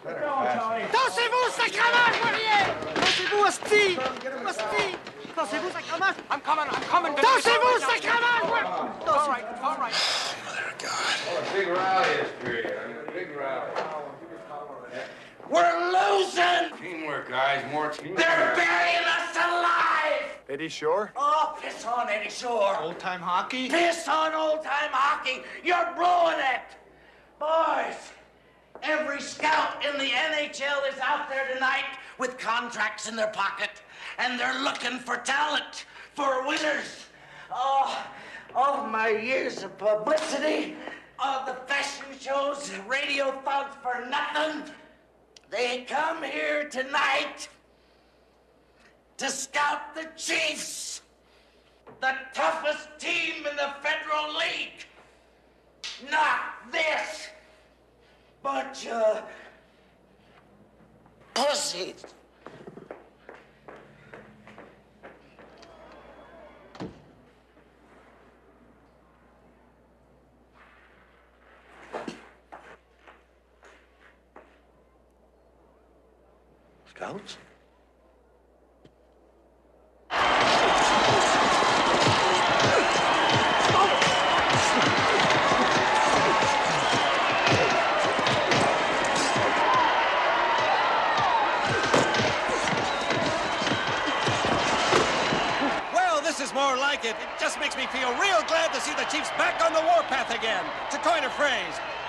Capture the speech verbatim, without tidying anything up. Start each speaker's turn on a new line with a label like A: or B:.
A: Dansez-vous, sacrament, Poirier! Dansez-vous, hostie! Hostie! Dansez-vous, sacrament!
B: I'm coming, I'm coming.
A: Dansez-vous, sacrament!
B: All right, all right.
C: Mother of God.
D: Oh, a big rally history. A big rally.
E: We're losing!
D: Teamwork, guys. More teamwork.
E: They're burying us alive!
F: Eddie Shore?
E: Oh, piss on Eddie Shore.
F: Old-time hockey?
E: Piss on old-time hockey. You're blowing it. Boys, every scout in the N H L is out there tonight with contracts in their pocket, and they're looking for talent, for winners. Oh, all my years of publicity, all the fashion shows, radio thugs for nothing. They come here tonight to scout the Chiefs, the toughest team in the Federal League. Not this bunch of pussies.
F: Scouts?
G: More like it. It just makes me feel real glad to see the Chiefs back on the warpath again. To coin a phrase,